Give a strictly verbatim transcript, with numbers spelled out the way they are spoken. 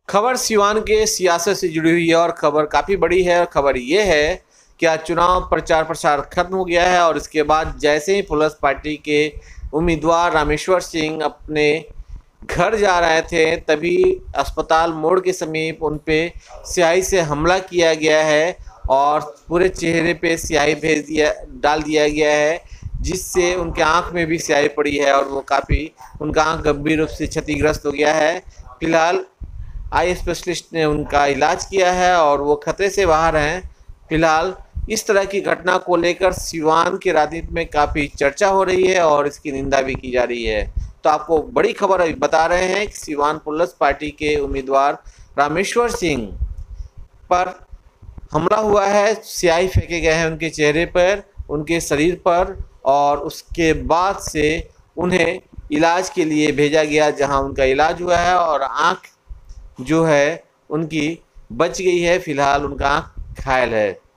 खबर सिवान के सियासत से जुड़ी हुई है और खबर काफ़ी बड़ी है। और खबर ये है कि आज चुनाव प्रचार प्रसार खत्म हो गया है और इसके बाद जैसे ही प्लस पार्टी के उम्मीदवार रामेश्वर सिंह अपने घर जा रहे थे, तभी अस्पताल मोड़ के समीप उन पे स्याही से हमला किया गया है और पूरे चेहरे पे स्याही भेज दिया डाल दिया गया है, जिससे उनके आंख में भी स्याही पड़ी है और वो काफ़ी उनका आंख गंभीर रूप से क्षतिग्रस्त हो गया है। फिलहाल आई स्पेशलिस्ट ने उनका इलाज किया है और वो खतरे से बाहर हैं। फिलहाल इस तरह की घटना को लेकर सिवान के राजनीति में काफ़ी चर्चा हो रही है और इसकी निंदा भी की जा रही है। तो आपको बड़ी खबर अभी बता रहे हैं कि सिवान प्लस पार्टी के उम्मीदवार रामेश्वर सिंह पर हमला हुआ है, स्याही फेंके गए हैं उनके चेहरे पर, उनके शरीर पर, और उसके बाद से उन्हें इलाज के लिए भेजा गया, जहां उनका इलाज हुआ है और आँख जो है उनकी बच गई है। फिलहाल उनका आँख घायल है।